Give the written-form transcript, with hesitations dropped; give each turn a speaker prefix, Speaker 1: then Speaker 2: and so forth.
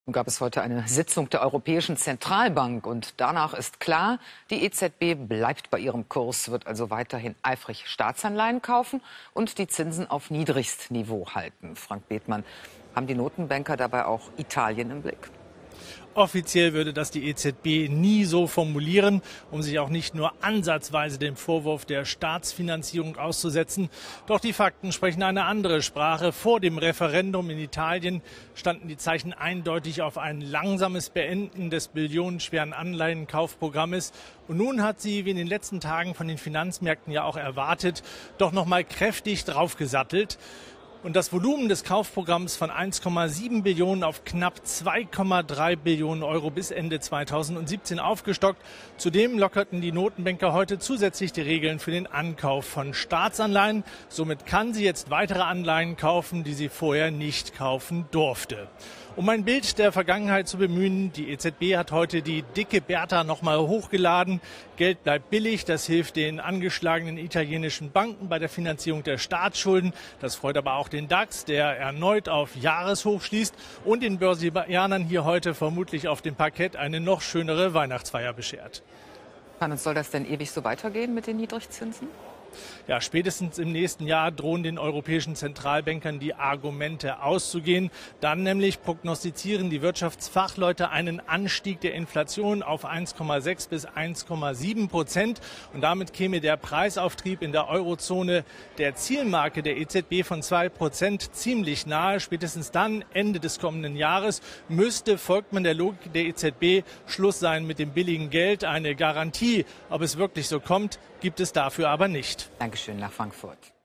Speaker 1: Nun gab es heute eine Sitzung der Europäischen Zentralbank und danach ist klar, die EZB bleibt bei ihrem Kurs, wird also weiterhin eifrig Staatsanleihen kaufen und die Zinsen auf Niedrigstniveau halten. Frank Bethmann, haben die Notenbanker dabei auch Italien im Blick?
Speaker 2: Offiziell würde das die EZB nie so formulieren, um sich auch nicht nur ansatzweise dem Vorwurf der Staatsfinanzierung auszusetzen. Doch die Fakten sprechen eine andere Sprache. Vor dem Referendum in Italien standen die Zeichen eindeutig auf ein langsames Beenden des billionenschweren Anleihenkaufprogrammes. Und nun hat sie, wie in den letzten Tagen von den Finanzmärkten ja auch erwartet, doch noch mal kräftig draufgesattelt. Und das Volumen des Kaufprogramms von 1,7 Billionen auf knapp 2,3 Billionen Euro bis Ende 2017 aufgestockt. Zudem lockerten die Notenbanker heute zusätzlich die Regeln für den Ankauf von Staatsanleihen. Somit kann sie jetzt weitere Anleihen kaufen, die sie vorher nicht kaufen durfte. Um ein Bild der Vergangenheit zu bemühen, die EZB hat heute die dicke Bertha noch mal hochgeladen. Geld bleibt billig, das hilft den angeschlagenen italienischen Banken bei der Finanzierung der Staatsschulden. Das freut aber auch den DAX, der erneut auf Jahreshoch schließt und den Börsianern hier heute vermutlich auf dem Parkett eine noch schönere Weihnachtsfeier beschert.
Speaker 1: Wann soll das denn ewig so weitergehen mit den Niedrigzinsen?
Speaker 2: Ja, spätestens im nächsten Jahr drohen den europäischen Zentralbankern die Argumente auszugehen. Dann nämlich prognostizieren die Wirtschaftsfachleute einen Anstieg der Inflation auf 1,6 bis 1,7%. Und damit käme der Preisauftrieb in der Eurozone der Zielmarke der EZB von 2% ziemlich nahe. Spätestens dann, Ende des kommenden Jahres, folgt man der Logik der EZB, Schluss sein mit dem billigen Geld. Eine Garantie, ob es wirklich so kommt, gibt es dafür aber nicht.
Speaker 1: Dankeschön nach Frankfurt.